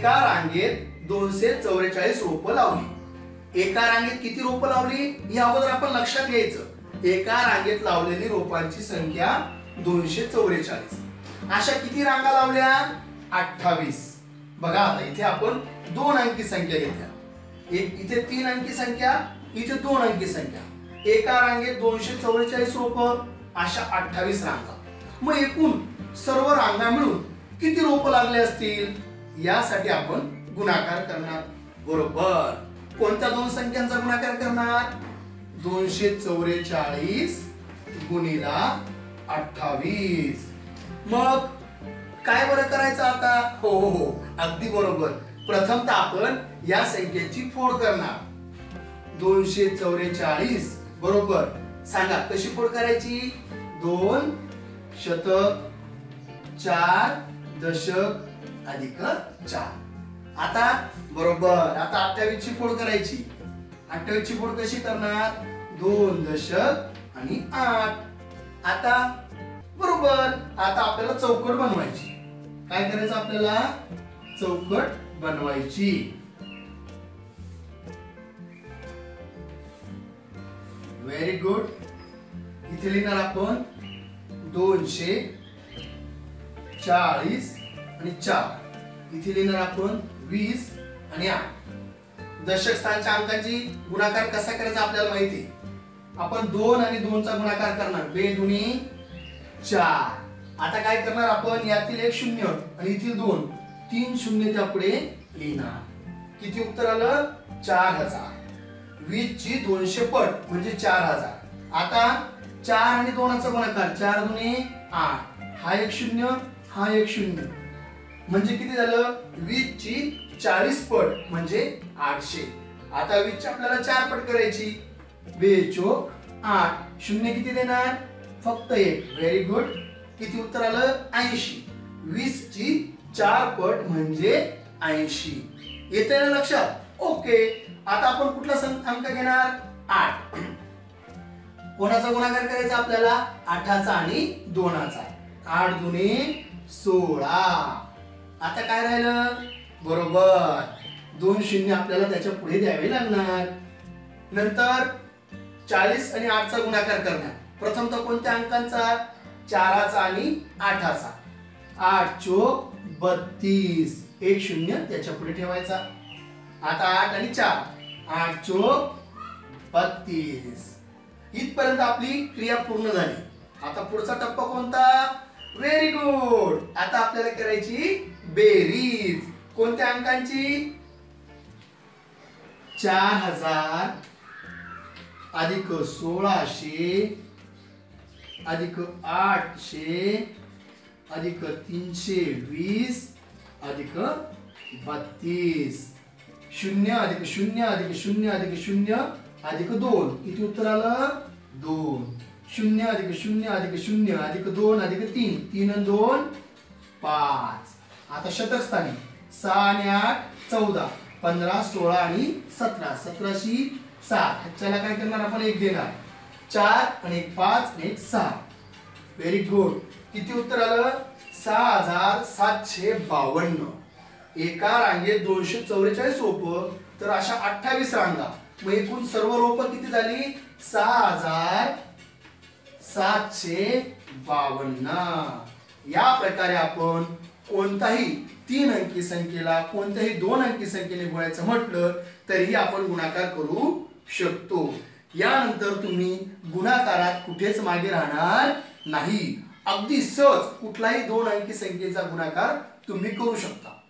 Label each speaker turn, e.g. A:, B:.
A: एका रांगेत 244 रोपं लावली। एका रांगेत किती रोपं लावली हे अगोदर आपण लक्षात घ्यायचं। एका रांगेत लावलेली रोपांची संख्या 244। अशा किती रांगा लावल्या? 28। बघा आता इथे आपण 2 अंकी संख्या घेतल्या, एक इथे 3 अंकी संख्या, इथे 2 अंकी संख्या। एका रांगेत 244 रोपं, अशा 28 रांगा। मग एकूण सर्व रांगा मिळून किती रोपं लागले असतील यासाठी आपण गुणाकार करणार। बरोबर, कोणत्या दोन संख्यांचा गुणाकार करणार? 244 गुणिला 28। मग काय बरं करायचं आता? हो हो हो, अगदी बरोबर। प्रथमतः आपण या संख्येची फोड करणार। 244 बरोबर, सांगा कशी फोड करायची? 2 शतक 4 दशक अधिक 4। आता बरोबर, आता 28 ची फोड करायची। 28 ची फोड कशी करणार? 2 दशक आणि 8। आता बरोबर, आता आपल्याला चौकट बनवायची। काय करायचं आपल्याला? चौकट बनवायची। Very good. इथे लिहिणार आपण 240 आणि 4। इथे लिहिणार आपण 20 आणि 8। दशक स्थानच्या अंकांची गुणाकार कसा करायचा आपल्याला माहिती। आपण 2 आणि 2 चा गुणाकार करणार, 2 दुनी 4। आता काय करणार आपण? यातील एक शून्य आणि इथील 2, 3 शून्य त्या पुढे लिहिणार। किती उत्तर आलं? 4000। 20 ची 200 पट म्हणजे 4000। आता 4 आणि 2 चा गुणाकार, 4 दुनी 8, हा एक शून्य, हा एक शून्य, म्हणजे किती झालं? 20 ची 40 पट म्हणजे 800। आता 20 ची आपल्याला 4 पट करायची, 2 चोक 8, शून्य किती देणार? फक्त 1। Very good. किती उत्तर आलं? 80। 20 ची 4 पट म्हणजे 80। येते ना लक्षात? ओके। आता आपण कुठला अंक घेणार? 8। कोणाचा गुणाकार करायचा आपल्याला? 8 चा आणि 2 चा। 8 दुनी 16। आता काय राहिलं? बरोबर, 2 शून्य आपल्याला त्याच्या पुढे द्यावे लागणार। नंतर 40 आणि 8 चा गुणाकार करणार। प्रथमतः कोणत्या अंकांचा? 4 चा आणि 8 चा। 8 चोक 32, एक शून्य त्याच्या पुढे ठेवायचा। आता 8 आणि 4, 8 चोक 32। इथपर्यंत आपली क्रिया पूर्ण झाली। आता पुढचा टप्पा कोणता? Very good. आता आपल्याला करायची बेरीज। कोणत्या अंकांची? 4000 अधिक 1600 अधिक 800 अधिक 320 अधिक 32। 0 अधिक 0 अधिक 0 अधिक 0 अधिक 2। किती उत्तर आलं? 2। 0 अधिक 0 अधिक 0 अधिक 2 अधिक 3, 3 आणि 2 5। आता शतक स्थानी 6 आणि 8 14, 15 16 आणि 17, 17शी 7। ह्याच्याला काय करणार आपण? 1 देणार। 4 आणि 1 5 आणि 1 6। Very good. किती उत्तर आलं? 6752। एका रांगेत 244 रोपं, तर अशा 28 रांगा, मग एकूण सर्व रोपं किती झाली? 6752। या प्रकारे आपण कोणताही 3 अंकी संख्येला कोणत्याही 2 अंकी संख्येने गुणायचं म्हटलं तरीही आपण गुणाकार करू शकतो। यानंतर तुम्ही गुणाकारात कुठेच मागे राहणार नाही। अगदी सहज कुठलाही 2 अंकी संख्येचा गुणाकार तुम्ही करू शकता।